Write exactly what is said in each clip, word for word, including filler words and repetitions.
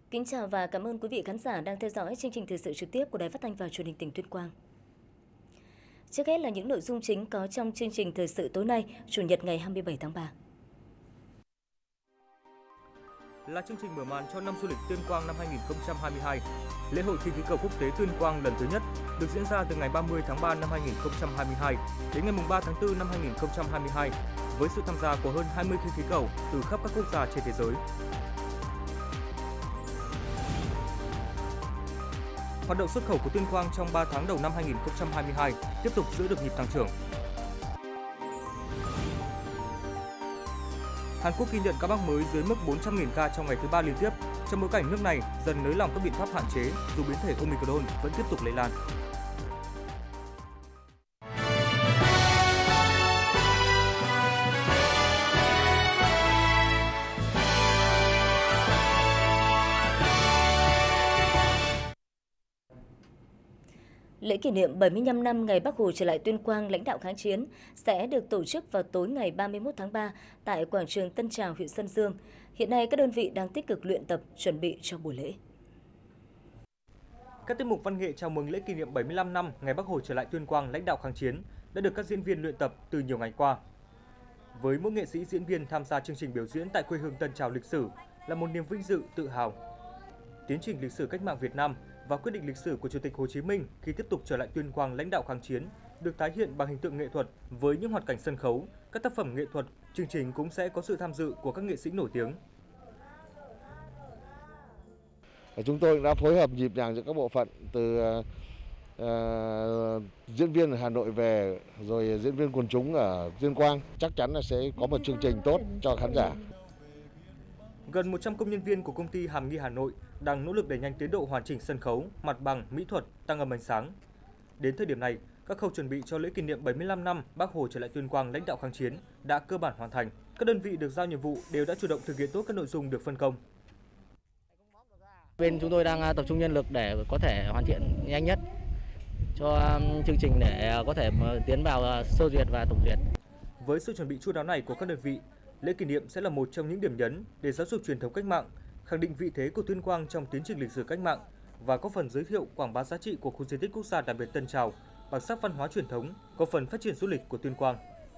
Kính chào và cảm ơn quý vị khán giả đang theo dõi chương trình thời sự trực tiếp của Đài Phát thanh và Truyền hình tỉnh Tuyên Quang. Trước hết là những nội dung chính có trong chương trình thời sự tối nay, Chủ nhật ngày hai mươi bảy tháng ba. Là chương trình mở màn cho năm du lịch Tuyên Quang năm hai nghìn không trăm hai mươi hai. Lễ hội khinh khí cầu quốc tế Tuyên Quang lần thứ nhất được diễn ra từ ngày ba mươi tháng ba năm hai nghìn không trăm hai mươi hai đến ngày ba tháng tư năm hai nghìn không trăm hai mươi hai với sự tham gia của hơn hai mươi khinh khí cầu từ khắp các quốc gia trên thế giới. Hoạt động xuất khẩu của Tuyên Quang trong ba tháng đầu năm hai nghìn không trăm hai mươi hai tiếp tục giữ được nhịp tăng trưởng. Hàn Quốc ghi nhận ca mắc mới dưới mức bốn trăm nghìn ca trong ngày thứ ba liên tiếp, trong bối cảnh nước này dần nới lỏng các biện pháp hạn chế dù biến thể Omicron vẫn tiếp tục lây lan. Lễ kỷ niệm bảy mươi lăm năm ngày Bác Hồ trở lại Tuyên Quang lãnh đạo kháng chiến sẽ được tổ chức vào tối ngày ba mươi mốt tháng ba tại quảng trường Tân Trào, huyện Sơn Dương. Hiện nay các đơn vị đang tích cực luyện tập chuẩn bị cho buổi lễ. Các tiết mục văn nghệ chào mừng lễ kỷ niệm bảy mươi lăm năm ngày Bác Hồ trở lại Tuyên Quang lãnh đạo kháng chiến đã được các diễn viên luyện tập từ nhiều ngày qua. Với mỗi nghệ sĩ diễn viên tham gia chương trình biểu diễn tại quê hương Tân Trào lịch sử là một niềm vinh dự, tự hào. Tiến trình lịch sử cách mạng Việt Nam và quyết định lịch sử của Chủ tịch Hồ Chí Minh khi tiếp tục trở lại Tuyên Quang lãnh đạo kháng chiến được tái hiện bằng hình tượng nghệ thuật với những hoạt cảnh sân khấu, các tác phẩm nghệ thuật. Chương trình cũng sẽ có sự tham dự của các nghệ sĩ nổi tiếng. Chúng tôi đã phối hợp nhịp nhàng giữa các bộ phận từ uh, diễn viên ở Hà Nội về rồi diễn viên quần chúng ở Tuyên Quang, chắc chắn là sẽ có một chương trình tốt cho khán giả. Gần một trăm công nhân viên của công ty Hàm Nghi Hà Nội đang nỗ lực đẩy nhanh tiến độ hoàn chỉnh sân khấu, mặt bằng, mỹ thuật, tăng âm ánh sáng. Đến thời điểm này, các khâu chuẩn bị cho lễ kỷ niệm bảy mươi lăm năm Bác Hồ trở lại Tuyên Quang lãnh đạo kháng chiến đã cơ bản hoàn thành. Các đơn vị được giao nhiệm vụ đều đã chủ động thực hiện tốt các nội dung được phân công. Bên chúng tôi đang tập trung nhân lực để có thể hoàn thiện nhanh nhất cho chương trình để có thể tiến vào sơ duyệt và tổng duyệt. Với sự chuẩn bị chu đáo này của các đơn vị, lễ kỷ niệm sẽ là một trong những điểm nhấn để giáo dục truyền thống cách mạng, khẳng định vị thế của Tuyên Quang trong tiến trình lịch sử cách mạng và góp phần giới thiệu quảng bá giá trị của khu di tích quốc gia đặc biệt Tân Trào, bản sắc văn hóa truyền thống, góp phần phát triển du lịch của Tuyên Quang.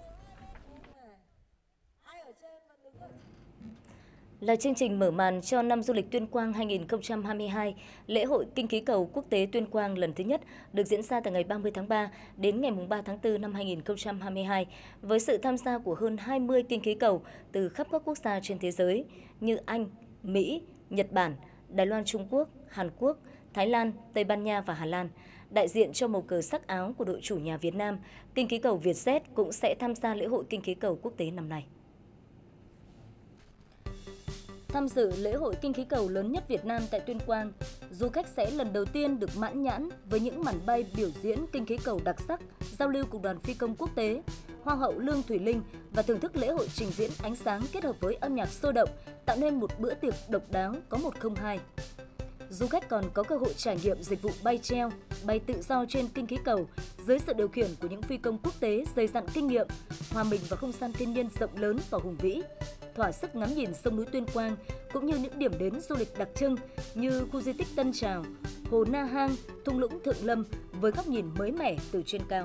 Là chương trình mở màn cho năm du lịch Tuyên Quang hai nghìn không trăm hai mươi hai, lễ hội khinh khí cầu quốc tế Tuyên Quang lần thứ nhất được diễn ra từ ngày ba mươi tháng ba đến ngày ba tháng tư năm hai nghìn không trăm hai mươi hai với sự tham gia của hơn hai mươi khinh khí cầu từ khắp các quốc gia trên thế giới như Anh, Mỹ, Nhật Bản, Đài Loan, Trung Quốc, Hàn Quốc, Thái Lan, Tây Ban Nha và Hà Lan. Đại diện cho màu cờ sắc áo của đội chủ nhà Việt Nam, khinh khí cầu Vietjet cũng sẽ tham gia lễ hội khinh khí cầu quốc tế năm nay. Tham dự lễ hội khinh khí cầu lớn nhất Việt Nam tại Tuyên Quang, du khách sẽ lần đầu tiên được mãn nhãn với những màn bay biểu diễn khinh khí cầu đặc sắc, giao lưu cùng đoàn phi công quốc tế, Hoa hậu Lương Thùy Linh và thưởng thức lễ hội trình diễn ánh sáng kết hợp với âm nhạc sôi động, tạo nên một bữa tiệc độc đáo có một không hai. Du khách còn có cơ hội trải nghiệm dịch vụ bay treo, bay tự do trên khinh khí cầu dưới sự điều khiển của những phi công quốc tế dày dặn kinh nghiệm, hòa mình vào không gian thiên nhiên rộng lớn và hùng vĩ, thỏa sức ngắm nhìn sông núi Tuyên Quang cũng như những điểm đến du lịch đặc trưng như khu di tích Tân Trào, hồ Na Hang, thung lũng Thượng Lâm với góc nhìn mới mẻ từ trên cao.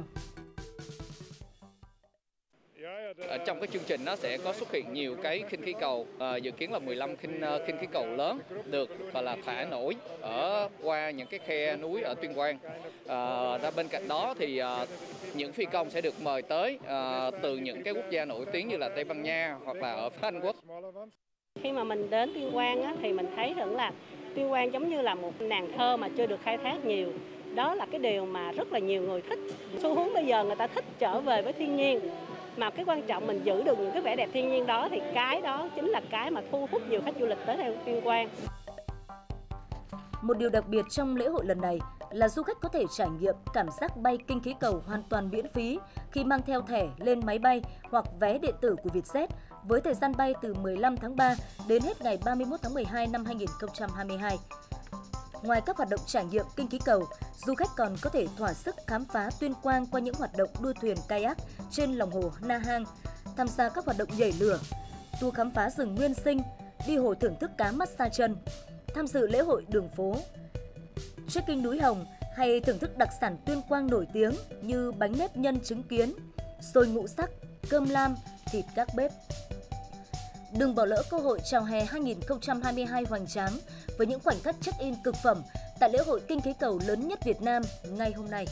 Ở trong cái chương trình nó sẽ có xuất hiện nhiều cái khinh khí cầu, à, dự kiến là mười lăm khinh khinh khí cầu lớn được gọi là thả nổi ở qua những cái khe núi ở Tuyên Quang. À, ra bên cạnh đó thì à, những phi công sẽ được mời tới à, từ những cái quốc gia nổi tiếng như là Tây Ban Nha hoặc là ở Anh Quốc. Khi mà mình đến Tuyên Quang á, thì mình thấy rằng là Tuyên Quang giống như là một nàng thơ mà chưa được khai thác nhiều. Đó là cái điều mà rất là nhiều người thích. Xu hướng bây giờ người ta thích trở về với thiên nhiên. Mà cái quan trọng mình giữ được những cái vẻ đẹp thiên nhiên đó thì cái đó chính là cái mà thu hút nhiều khách du lịch tới theo Tuyên Quang. Một điều đặc biệt trong lễ hội lần này là du khách có thể trải nghiệm cảm giác bay khinh khí cầu hoàn toàn miễn phí khi mang theo thẻ lên máy bay hoặc vé điện tử của Vietjet với thời gian bay từ mười lăm tháng ba đến hết ngày ba mươi mốt tháng mười hai năm hai nghìn không trăm hai mươi hai. Ngoài các hoạt động trải nghiệm khinh khí cầu, du khách còn có thể thỏa sức khám phá Tuyên Quang qua những hoạt động đua thuyền kayak trên lòng hồ Na Hang, tham gia các hoạt động nhảy lửa, tour khám phá rừng nguyên sinh, đi hồ thưởng thức cá massage chân. tham dự lễ hội đường phố, trekking núi Hồng hay thưởng thức đặc sản Tuyên Quang nổi tiếng như bánh nếp nhân trứng kiến, xôi ngũ sắc, cơm lam, thịt các bếp. Đừng bỏ lỡ cơ hội chào hè hai nghìn không trăm hai mươi hai hoành tráng với những khoảnh khắc check-in cực phẩm tại lễ hội kinh khí cầu lớn nhất Việt Nam ngay hôm nay.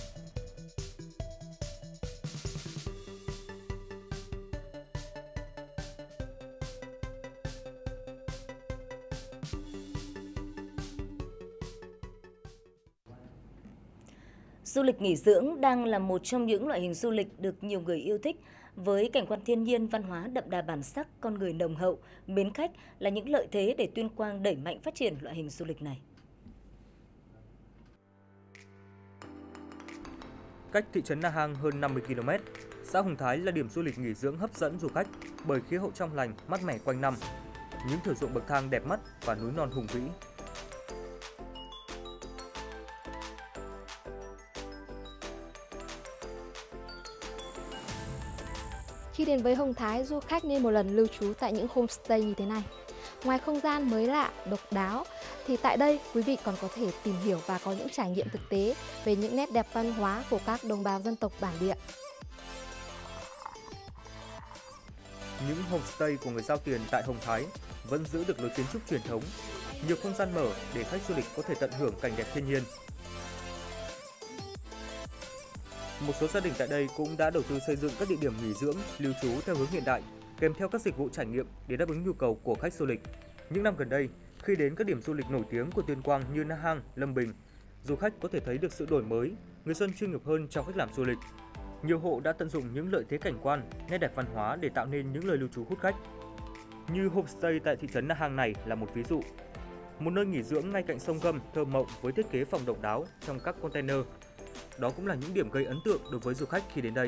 Du lịch nghỉ dưỡng đang là một trong những loại hình du lịch được nhiều người yêu thích. Với cảnh quan thiên nhiên, văn hóa đậm đà bản sắc, con người nồng hậu, mến khách là những lợi thế để Tuyên Quang đẩy mạnh phát triển loại hình du lịch này. Cách thị trấn Na Hang hơn năm mươi ki lô mét, xã Hồng Thái là điểm du lịch nghỉ dưỡng hấp dẫn du khách bởi khí hậu trong lành, mát mẻ quanh năm, những thửa ruộng bậc thang đẹp mắt và núi non hùng vĩ. Khi đến với Hồng Thái, du khách nên một lần lưu trú tại những homestay như thế này. Ngoài không gian mới lạ, độc đáo, thì tại đây quý vị còn có thể tìm hiểu và có những trải nghiệm thực tế về những nét đẹp văn hóa của các đồng bào dân tộc bản địa. Những homestay của người Dao Tiền tại Hồng Thái vẫn giữ được lối kiến trúc truyền thống, nhiều không gian mở để khách du lịch có thể tận hưởng cảnh đẹp thiên nhiên. Một số gia đình tại đây cũng đã đầu tư xây dựng các địa điểm nghỉ dưỡng, lưu trú theo hướng hiện đại, kèm theo các dịch vụ trải nghiệm để đáp ứng nhu cầu của khách du lịch. Những năm gần đây, khi đến các điểm du lịch nổi tiếng của Tuyên Quang như Na Hang, Lâm Bình, du khách có thể thấy được sự đổi mới, người dân chuyên nghiệp hơn trong cách làm du lịch. Nhiều hộ đã tận dụng những lợi thế cảnh quan, nét đẹp văn hóa để tạo nên những nơi lưu trú hút khách. Như homestay tại thị trấn Na Hang này là một ví dụ. Một nơi nghỉ dưỡng ngay cạnh sông Gâm thơ mộng với thiết kế phòng độc đáo trong các container. Đó cũng là những điểm gây ấn tượng đối với du khách khi đến đây.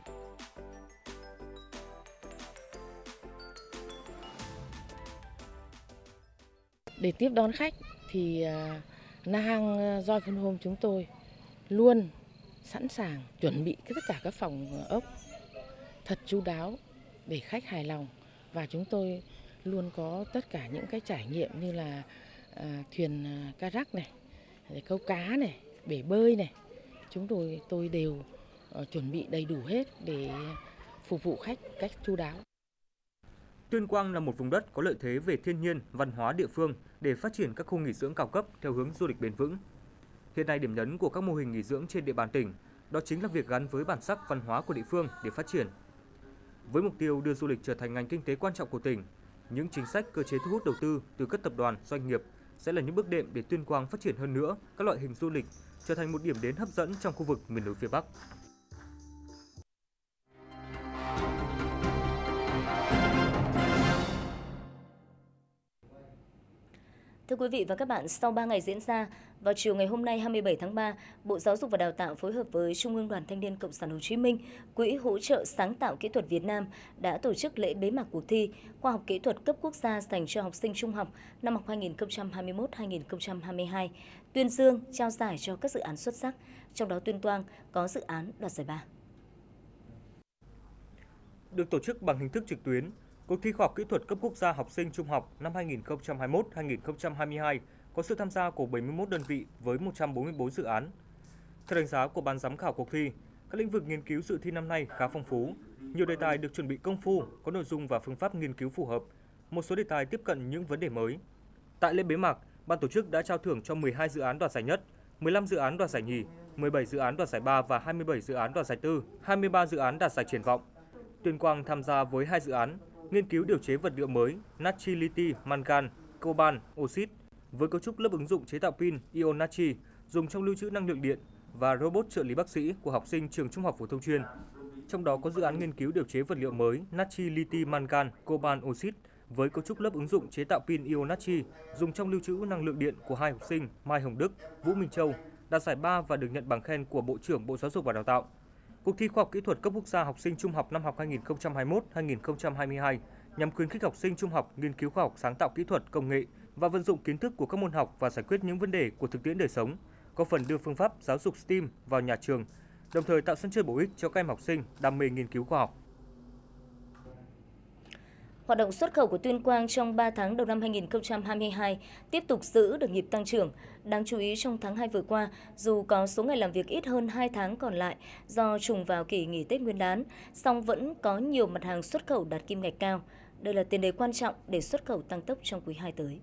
Để tiếp đón khách thì Na Hang Joy Fun Home chúng tôi luôn sẵn sàng chuẩn bị tất cả các phòng ốc thật chu đáo để khách hài lòng, và chúng tôi luôn có tất cả những cái trải nghiệm như là à, thuyền kayak này, câu cá này, bể bơi này. Chúng tôi tôi đều uh, chuẩn bị đầy đủ hết để phục vụ khách cách chu đáo. Tuyên Quang là một vùng đất có lợi thế về thiên nhiên, văn hóa địa phương để phát triển các khu nghỉ dưỡng cao cấp theo hướng du lịch bền vững. Hiện nay điểm nhấn của các mô hình nghỉ dưỡng trên địa bàn tỉnh đó chính là việc gắn với bản sắc văn hóa của địa phương để phát triển. Với mục tiêu đưa du lịch trở thành ngành kinh tế quan trọng của tỉnh, những chính sách cơ chế thu hút đầu tư từ các tập đoàn, doanh nghiệp sẽ là những bước đệm để Tuyên Quang phát triển hơn nữa các loại hình du lịch, trở thành một điểm đến hấp dẫn trong khu vực miền núi phía Bắc. Thưa quý vị và các bạn, sau ba ngày diễn ra, vào chiều ngày hôm nay hai mươi bảy tháng ba, Bộ Giáo dục và Đào tạo phối hợp với Trung ương Đoàn Thanh niên Cộng sản Hồ Chí Minh, Quỹ hỗ trợ sáng tạo kỹ thuật Việt Nam đã tổ chức lễ bế mạc cuộc thi Khoa học kỹ thuật cấp quốc gia dành cho học sinh trung học năm học hai nghìn không trăm hai mươi mốt hai nghìn không trăm hai mươi hai, tuyên dương trao giải cho các dự án xuất sắc, trong đó Tuyên Quang có dự án đoạt giải ba. Được tổ chức bằng hình thức trực tuyến, cuộc thi khoa học kỹ thuật cấp quốc gia học sinh trung học năm hai nghìn không trăm hai mươi mốt hai nghìn không trăm hai mươi hai có sự tham gia của bảy mươi mốt đơn vị với một trăm bốn mươi tư dự án. Theo đánh giá của ban giám khảo cuộc thi, các lĩnh vực nghiên cứu dự thi năm nay khá phong phú. Nhiều đề tài được chuẩn bị công phu, có nội dung và phương pháp nghiên cứu phù hợp. Một số đề tài tiếp cận những vấn đề mới. Tại lễ bế mạc, ban tổ chức đã trao thưởng cho mười hai dự án đoạt giải nhất, mười lăm dự án đoạt giải nhì, mười bảy dự án đoạt giải ba và hai mươi bảy dự án đoạt giải tư, hai mươi ba dự án đạt giải triển vọng. Tuyên Quang tham gia với hai dự án nghiên cứu điều chế vật liệu mới natri li mangan coban oxit với cấu trúc lớp ứng dụng chế tạo pin ion natri dùng trong lưu trữ năng lượng điện và robot trợ lý bác sĩ của học sinh trường trung học phổ thông chuyên. Trong đó có dự án nghiên cứu điều chế vật liệu mới natri li mangan coban oxit với cấu trúc lớp ứng dụng chế tạo pin ion natri dùng trong lưu trữ năng lượng điện của hai học sinh Mai Hồng Đức, Vũ Minh Châu đạt giải ba và được nhận bằng khen của Bộ trưởng Bộ Giáo dục và Đào tạo. Cuộc thi khoa học kỹ thuật cấp quốc gia học sinh trung học năm học hai nghìn không trăm hai mươi mốt hai nghìn không trăm hai mươi hai nhằm khuyến khích học sinh trung học nghiên cứu khoa học sáng tạo kỹ thuật, công nghệ và vận dụng kiến thức của các môn học và giải quyết những vấn đề của thực tiễn đời sống, có phần đưa phương pháp giáo dục STEAM vào nhà trường, đồng thời tạo sân chơi bổ ích cho các em học sinh đam mê nghiên cứu khoa học. Hoạt động xuất khẩu của Tuyên Quang trong ba tháng đầu năm hai nghìn không trăm hai mươi hai tiếp tục giữ được nhịp tăng trưởng. Đáng chú ý trong tháng hai vừa qua, dù có số ngày làm việc ít hơn hai tháng còn lại do trùng vào kỳ nghỉ Tết Nguyên đán, song vẫn có nhiều mặt hàng xuất khẩu đạt kim ngạch cao. Đây là tiền đề quan trọng để xuất khẩu tăng tốc trong quý hai tới.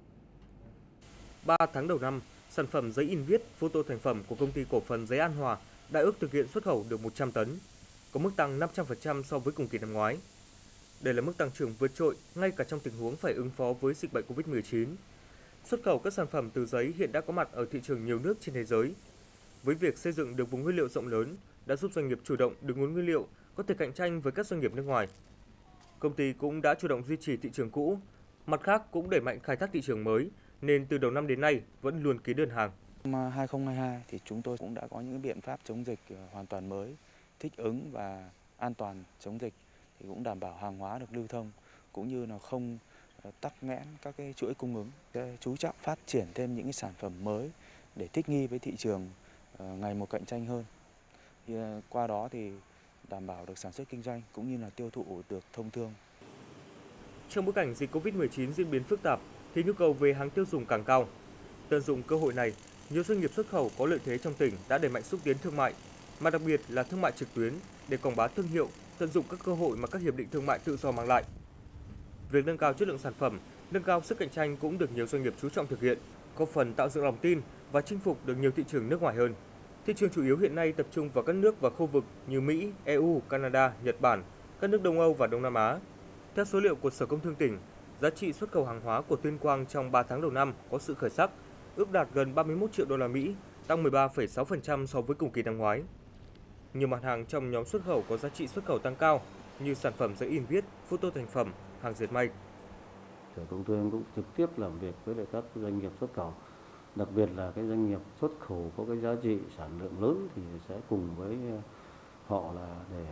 ba tháng đầu năm, sản phẩm giấy in viết, photo thành phẩm của công ty cổ phần Giấy An Hòa đã ước thực hiện xuất khẩu được một trăm tấn, có mức tăng năm trăm phần trăm so với cùng kỳ năm ngoái. Đây là mức tăng trưởng vượt trội ngay cả trong tình huống phải ứng phó với dịch bệnh Covid mười chín. Xuất khẩu các sản phẩm từ giấy hiện đã có mặt ở thị trường nhiều nước trên thế giới. Với việc xây dựng được vùng nguyên liệu rộng lớn đã giúp doanh nghiệp chủ động được nguồn nguyên liệu, có thể cạnh tranh với các doanh nghiệp nước ngoài. Công ty cũng đã chủ động duy trì thị trường cũ, mặt khác cũng đẩy mạnh khai thác thị trường mới, nên từ đầu năm đến nay vẫn luôn ký đơn hàng. Năm hai không hai hai thì chúng tôi cũng đã có những biện pháp chống dịch hoàn toàn mới, thích ứng và an toàn chống dịch, thì cũng đảm bảo hàng hóa được lưu thông cũng như là không tắc nghẽn các cái chuỗi cung ứng. Chú trọng phát triển thêm những cái sản phẩm mới để thích nghi với thị trường ngày một cạnh tranh hơn. Thì qua đó thì đảm bảo được sản xuất kinh doanh cũng như là tiêu thụ được thông thương. Trong bối cảnh dịch Covid mười chín diễn biến phức tạp thì nhu cầu về hàng tiêu dùng càng cao. Tận dụng cơ hội này, nhiều doanh nghiệp xuất khẩu có lợi thế trong tỉnh đã đẩy mạnh xúc tiến thương mại, mà đặc biệt là thương mại trực tuyến để quảng bá thương hiệu, tận dụng các cơ hội mà các hiệp định thương mại tự do mang lại. Việc nâng cao chất lượng sản phẩm, nâng cao sức cạnh tranh cũng được nhiều doanh nghiệp chú trọng thực hiện, góp phần tạo dựng lòng tin và chinh phục được nhiều thị trường nước ngoài hơn. Thị trường chủ yếu hiện nay tập trung vào các nước và khu vực như Mỹ, e u, Canada, Nhật Bản, các nước Đông Âu và Đông Nam Á. Theo số liệu của Sở Công Thương tỉnh, giá trị xuất khẩu hàng hóa của Tuyên Quang trong ba tháng đầu năm có sự khởi sắc, ước đạt gần ba mươi mốt triệu đô la Mỹ, tăng mười ba phẩy sáu phần trăm so với cùng kỳ năm ngoái. Nhiều mặt hàng trong nhóm xuất khẩu có giá trị xuất khẩu tăng cao như sản phẩm giấy in viết, photo thành phẩm, hàng dệt may. Sở Công Thương cũng trực tiếp làm việc với lại các doanh nghiệp xuất khẩu, đặc biệt là cái doanh nghiệp xuất khẩu có cái giá trị sản lượng lớn thì sẽ cùng với họ là để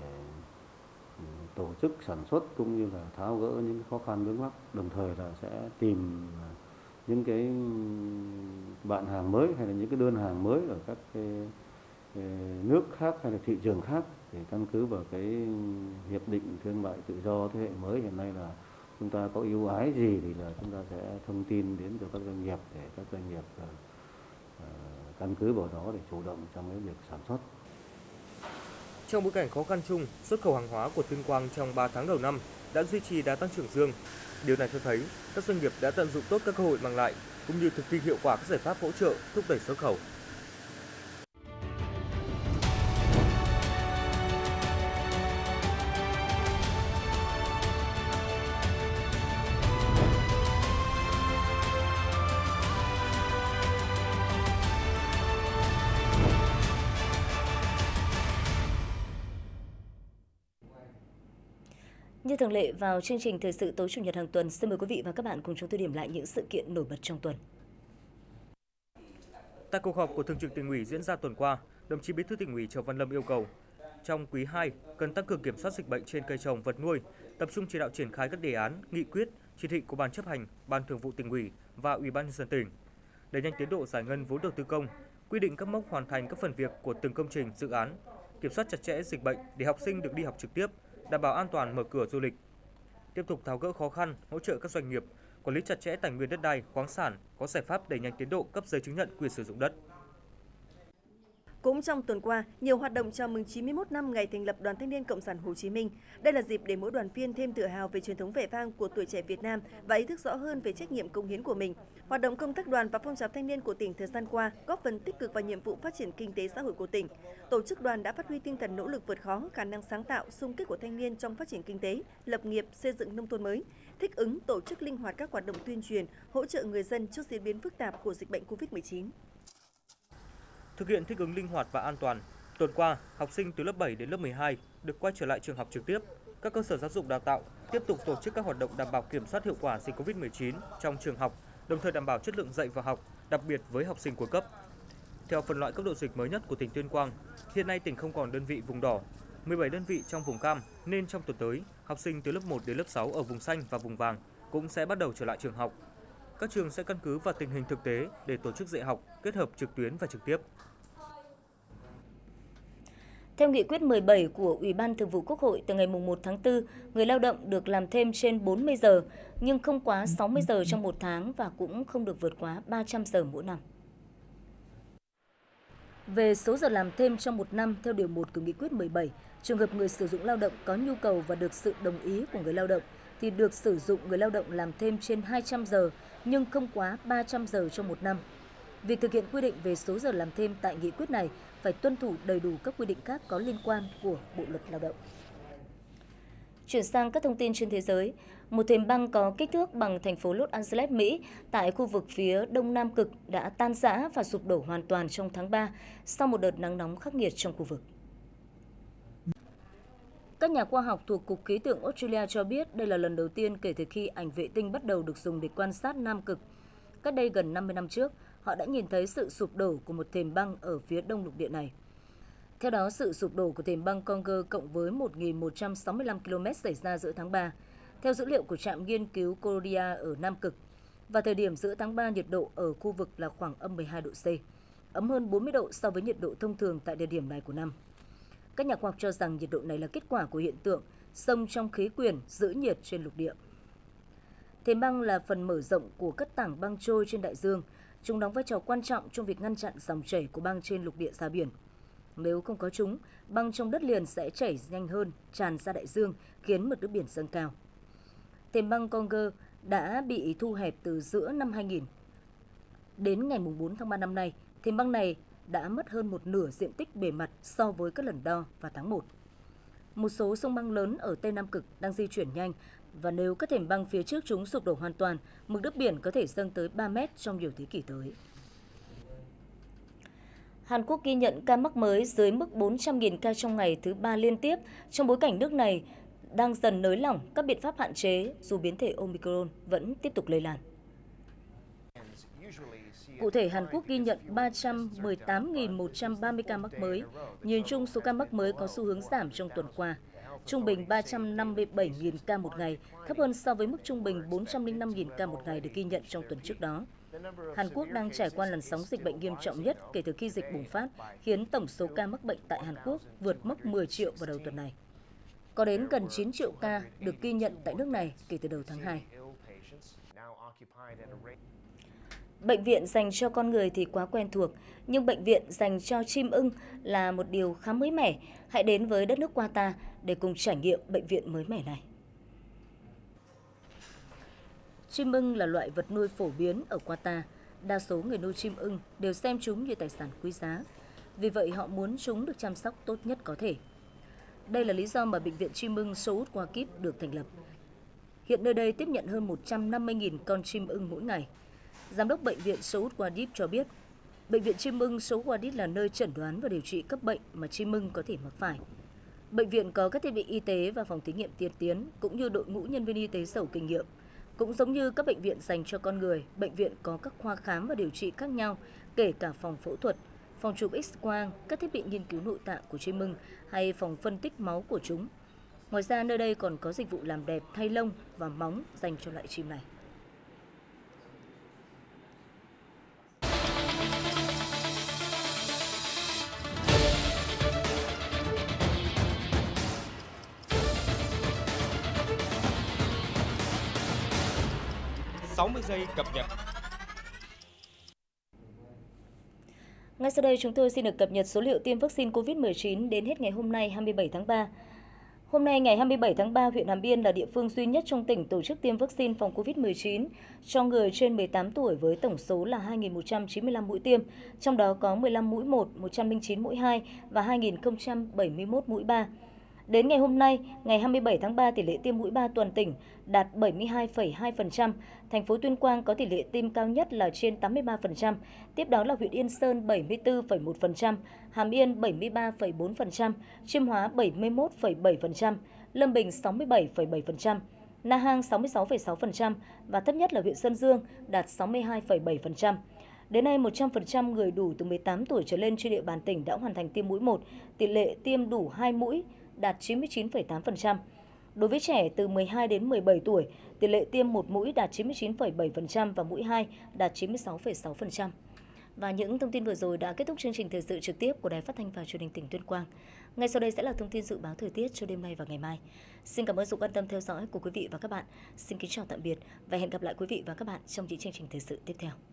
tổ chức sản xuất cũng như là tháo gỡ những khó khăn vướng mắc, đồng thời là sẽ tìm những cái bạn hàng mới hay là những cái đơn hàng mới ở các cái nước khác hay là thị trường khác, để căn cứ vào cái hiệp định thương mại tự do thế hệ mới hiện nay là chúng ta có ưu ái gì thì là chúng ta sẽ thông tin đến cho các doanh nghiệp để các doanh nghiệp uh, căn cứ vào đó để chủ động trong cái việc sản xuất. Trong bối cảnh khó khăn chung, xuất khẩu hàng hóa của Tuyên Quang trong ba tháng đầu năm đã duy trì đà tăng trưởng dương. Điều này cho thấy các doanh nghiệp đã tận dụng tốt các cơ hội mang lại cũng như thực thi hiệu quả các giải pháp hỗ trợ thúc đẩy xuất khẩu. Như thường lệ, vào chương trình thời sự tối chủ nhật hàng tuần, xin mời quý vị và các bạn cùng chúng tôi điểm lại những sự kiện nổi bật trong tuần. Tại cuộc họp của Thường trực Tỉnh ủy diễn ra tuần qua, đồng chí Bí thư Tỉnh ủy Triệu Văn Lâm yêu cầu trong quý hai cần tăng cường kiểm soát dịch bệnh trên cây trồng vật nuôi, tập trung chỉ đạo triển khai các đề án, nghị quyết, chỉ thị của Ban chấp hành, Ban Thường vụ Tỉnh ủy và Ủy ban nhân dân tỉnh, đẩy nhanh tiến độ giải ngân vốn đầu tư công, quy định các mốc hoàn thành các phần việc của từng công trình, dự án, kiểm soát chặt chẽ dịch bệnh để học sinh được đi học trực tiếp, đảm bảo an toàn mở cửa du lịch. Tiếp tục tháo gỡ khó khăn, hỗ trợ các doanh nghiệp, quản lý chặt chẽ tài nguyên đất đai, khoáng sản, có giải pháp đẩy nhanh tiến độ cấp giấy chứng nhận quyền sử dụng đất. Cũng trong tuần qua, nhiều hoạt động chào mừng chín mươi mốt năm ngày thành lập Đoàn Thanh niên Cộng sản Hồ Chí Minh. Đây là dịp để mỗi đoàn viên thêm tự hào về truyền thống vẻ vang của tuổi trẻ Việt Nam và ý thức rõ hơn về trách nhiệm cống hiến của mình. Hoạt động công tác đoàn và phong trào thanh niên của tỉnh thời gian qua góp phần tích cực vào nhiệm vụ phát triển kinh tế xã hội của tỉnh. Tổ chức đoàn đã phát huy tinh thần nỗ lực vượt khó, khả năng sáng tạo, xung kích của thanh niên trong phát triển kinh tế, lập nghiệp, xây dựng nông thôn mới, thích ứng, tổ chức linh hoạt các hoạt động tuyên truyền, hỗ trợ người dân trước diễn biến phức tạp của dịch bệnh Covid mười chín. Thực hiện thích ứng linh hoạt và an toàn, tuần qua, học sinh từ lớp bảy đến lớp mười hai được quay trở lại trường học trực tiếp. Các cơ sở giáo dục đào tạo tiếp tục tổ chức các hoạt động đảm bảo kiểm soát hiệu quả dịch Covid mười chín trong trường học, đồng thời đảm bảo chất lượng dạy và học, đặc biệt với học sinh cuối cấp. Theo phân loại cấp độ dịch mới nhất của tỉnh Tuyên Quang, hiện nay tỉnh không còn đơn vị vùng đỏ, mười bảy đơn vị trong vùng cam, nên trong tuần tới, học sinh từ lớp một đến lớp sáu ở vùng xanh và vùng vàng cũng sẽ bắt đầu trở lại trường học. Các trường sẽ căn cứ vào tình hình thực tế để tổ chức dạy học kết hợp trực tuyến và trực tiếp. Theo nghị quyết mười bảy của Ủy ban Thường vụ Quốc hội, từ ngày mùng một tháng tư, người lao động được làm thêm trên bốn mươi giờ, nhưng không quá sáu mươi giờ trong một tháng và cũng không được vượt quá ba trăm giờ mỗi năm. Về số giờ làm thêm trong một năm, theo điều một của nghị quyết mười bảy, trường hợp người sử dụng lao động có nhu cầu và được sự đồng ý của người lao động, thì được sử dụng người lao động làm thêm trên hai trăm giờ, nhưng không quá ba trăm giờ trong một năm. Việc thực hiện quy định về số giờ làm thêm tại nghị quyết này phải tuân thủ đầy đủ các quy định khác có liên quan của Bộ Luật Lao động. Chuyển sang các thông tin trên thế giới, một thềm băng có kích thước bằng thành phố Los Angeles, Mỹ tại khu vực phía đông nam cực đã tan rã và sụp đổ hoàn toàn trong tháng ba sau một đợt nắng nóng khắc nghiệt trong khu vực. Các nhà khoa học thuộc Cục Khí tượng Australia cho biết đây là lần đầu tiên kể từ khi ảnh vệ tinh bắt đầu được dùng để quan sát Nam Cực. Cách đây gần năm mươi năm trước, họ đã nhìn thấy sự sụp đổ của một thềm băng ở phía đông lục địa này. Theo đó, sự sụp đổ của thềm băng Conger cộng với một nghìn một trăm sáu mươi lăm ki lô mét xảy ra giữa tháng ba, theo dữ liệu của trạm nghiên cứu Korea ở Nam Cực. Và thời điểm giữa tháng ba, nhiệt độ ở khu vực là khoảng âm mười hai độ C, ấm hơn bốn mươi độ so với nhiệt độ thông thường tại thời điểm này của năm. Các nhà khoa học cho rằng nhiệt độ này là kết quả của hiện tượng sông trong khí quyển giữ nhiệt trên lục địa. Thềm băng là phần mở rộng của các tảng băng trôi trên đại dương. Chúng đóng vai trò quan trọng trong việc ngăn chặn dòng chảy của băng trên lục địa ra biển. Nếu không có chúng, băng trong đất liền sẽ chảy nhanh hơn, tràn ra đại dương, khiến mực nước biển dâng cao. Thềm băng Conger đã bị thu hẹp từ giữa năm hai nghìn. Đến ngày bốn tháng ba năm nay, thềm băng này đã mất hơn một nửa diện tích bề mặt so với các lần đo vào tháng một. Một số sông băng lớn ở Tây Nam Cực đang di chuyển nhanh, và nếu các thềm băng phía trước chúng sụp đổ hoàn toàn, mực nước biển có thể dâng tới ba mét trong nhiều thế kỷ tới. Hàn Quốc ghi nhận ca mắc mới dưới mức bốn trăm nghìn ca trong ngày thứ ba liên tiếp, trong bối cảnh nước này đang dần nới lỏng các biện pháp hạn chế dù biến thể Omicron vẫn tiếp tục lây lan. Cụ thể, Hàn Quốc ghi nhận ba trăm mười tám nghìn một trăm ba mươi ca mắc mới. Nhìn chung, số ca mắc mới có xu hướng giảm trong tuần qua. Trung bình ba trăm năm mươi bảy nghìn ca một ngày, thấp hơn so với mức trung bình bốn trăm lẻ năm nghìn ca một ngày được ghi nhận trong tuần trước đó. Hàn Quốc đang trải qua làn sóng dịch bệnh nghiêm trọng nhất kể từ khi dịch bùng phát, khiến tổng số ca mắc bệnh tại Hàn Quốc vượt mốc mười triệu vào đầu tuần này. Có đến gần chín triệu ca được ghi nhận tại nước này kể từ đầu tháng hai. Bệnh viện dành cho con người thì quá quen thuộc, nhưng bệnh viện dành cho chim ưng là một điều khá mới mẻ. Hãy đến với đất nước Qatar để cùng trải nghiệm bệnh viện mới mẻ này. Chim ưng là loại vật nuôi phổ biến ở Qatar. Đa số người nuôi chim ưng đều xem chúng như tài sản quý giá. Vì vậy họ muốn chúng được chăm sóc tốt nhất có thể. Đây là lý do mà Bệnh viện Chim ưng Saud Waqif được thành lập. Hiện nơi đây tiếp nhận hơn một trăm năm mươi nghìn con chim ưng mỗi ngày. Giám đốc Bệnh viện Saud Waqif cho biết, Bệnh viện Chim ưng Saud Waqif là nơi chẩn đoán và điều trị các bệnh mà chim ưng có thể mắc phải. Bệnh viện có các thiết bị y tế và phòng thí nghiệm tiên tiến, cũng như đội ngũ nhân viên y tế giàu kinh nghiệm. Cũng giống như các bệnh viện dành cho con người, bệnh viện có các khoa khám và điều trị khác nhau, kể cả phòng phẫu thuật, phòng chụp X-quang, các thiết bị nghiên cứu nội tạng của chim ưng hay phòng phân tích máu của chúng. Ngoài ra, nơi đây còn có dịch vụ làm đẹp, thay lông và móng dành cho loại chim này. sáu mươi giây cập nhật. Ngay sau đây chúng tôi xin được cập nhật số liệu tiêm vaccine covid mười chín đến hết ngày hôm nay hai mươi bảy tháng ba. Hôm nay ngày hai mươi bảy tháng ba, huyện Hàm Yên là địa phương duy nhất trong tỉnh tổ chức tiêm vaccine phòng covid mười chín cho người trên mười tám tuổi với tổng số là hai nghìn một trăm chín mươi lăm mũi tiêm, trong đó có mười lăm mũi một, một trăm lẻ chín mũi hai và hai nghìn không trăm bảy mươi mốt mũi ba. Đến ngày hôm nay, ngày hai mươi bảy tháng ba, tỷ lệ tiêm mũi ba toàn tỉnh đạt bảy mươi hai phẩy hai phần trăm. Thành phố Tuyên Quang có tỷ lệ tiêm cao nhất là trên tám mươi ba phần trăm. Tiếp đó là huyện Yên Sơn bảy mươi tư phẩy một phần trăm, Hàm Yên bảy mươi ba phẩy bốn phần trăm, Chiêm Hóa bảy mươi mốt phẩy bảy phần trăm, Lâm Bình sáu mươi bảy phẩy bảy phần trăm, Na Hang sáu mươi sáu phẩy sáu phần trăm và thấp nhất là huyện Sơn Dương đạt sáu mươi hai phẩy bảy phần trăm. Đến nay, một trăm phần trăm người đủ từ mười tám tuổi trở lên trên địa bàn tỉnh đã hoàn thành tiêm mũi một, tỷ lệ tiêm đủ hai mũi đạt chín mươi chín phẩy tám phần trăm. Đối với trẻ từ mười hai đến mười bảy tuổi, tỷ lệ tiêm một mũi đạt chín mươi chín phẩy bảy phần trăm và mũi hai đạt chín mươi sáu phẩy sáu phần trăm. Và những thông tin vừa rồi đã kết thúc chương trình thời sự trực tiếp của Đài Phát thanh và Truyền hình tỉnh Tuyên Quang. Ngay sau đây sẽ là thông tin dự báo thời tiết cho đêm nay và ngày mai. Xin cảm ơn sự quan tâm theo dõi của quý vị và các bạn. Xin kính chào tạm biệt và hẹn gặp lại quý vị và các bạn trong những chương trình thời sự tiếp theo.